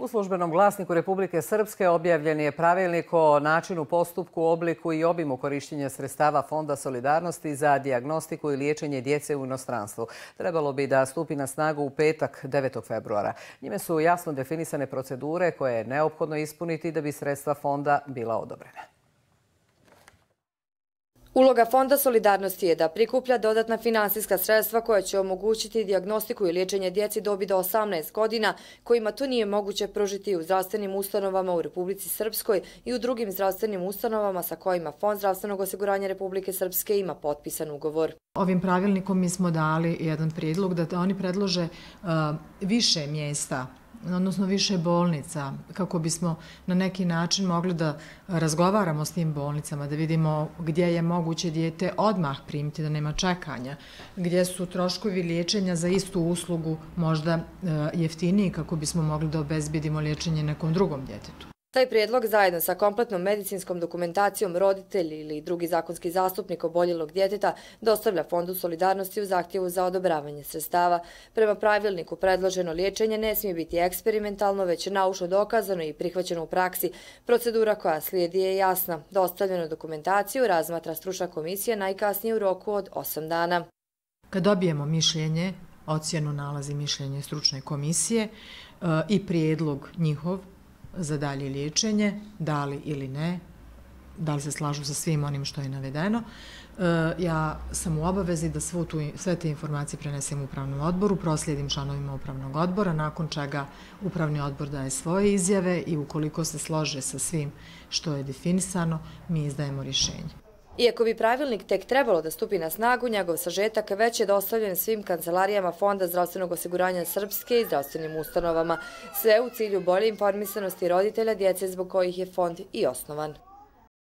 U službenom glasniku Republike Srpske objavljen je pravilnik o načinu, postupku, obliku i obimu korištenja sredstava Fonda solidarnosti za dijagnostiku i liječenje djece u inostranstvu. Trebalo bi da stupi na snagu u petak 9. februara. Njime su jasno definisane procedure koje je neophodno ispuniti da bi sredstva fonda bila odobrena. Uloga Fonda solidarnosti je da prikuplja dodatna finansijska sredstva koja će omogućiti dijagnostiku i liječenje djeci dobi do 18 godina, kojima to nije moguće pružiti u zdravstvenim ustanovama u Republici Srpskoj i u drugim zdravstvenim ustanovama sa kojima Fond zdravstvenog osiguranja Republike Srpske ima potpisan ugovor. Ovim pravilnikom mi smo dali jedan prijedlog da oni predlože više mjesta, odnosno više bolnica, kako bismo na neki način mogli da razgovaramo s tim bolnicama, da vidimo gdje je moguće dijete odmah primiti, da nema čekanja, gdje su troškovi liječenja za istu uslugu možda jeftiniji, kako bismo mogli da obezbedimo liječenje nekom drugom djetetu. Taj prijedlog zajedno sa kompletnom medicinskom dokumentacijom roditelj ili drugi zakonski zastupnik oboljelog djeteta dostavlja Fondu solidarnosti u zahtjevu za odobravanje sredstava. Prema pravilniku predloženo liječenje ne smije biti eksperimentalno, već naučno dokazano i prihvaćeno u praksi. Procedura koja slijedi je jasna. Dostavljenu dokumentaciju razmatra stručna komisija najkasnije u roku od 8 dana. Kad dobijemo mišljenje, ocjenu, nalaz i mišljenje stručne komisije i prijedlog njihov za dalje liječenje, da li ili ne, da li se slažu sa svim onim što je navedeno. Ja sam u obavezi da sve te informacije prenesem upravnom odboru, proslijedim članovima upravnog odbora, nakon čega upravni odbor daje svoje izjave i ukoliko se slože sa svim što je definisano, mi izdajemo rješenje. Iako bi pravilnik tek trebalo da stupi na snagu, njegov sažetak već je dostavljen svim kancelarijama Fonda zdravstvenog osiguranja Srpske i zdravstvenim ustanovama, sve u cilju bolje informisanosti roditelja djece zbog kojih je fond i osnovan.